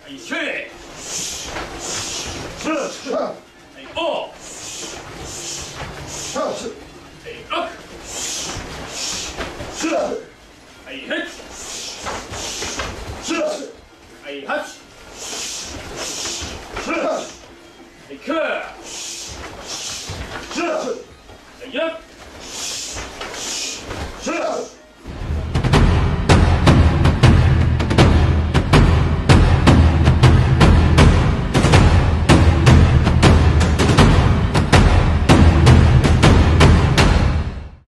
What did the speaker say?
はいせいはいおはいあくはいへちはいはち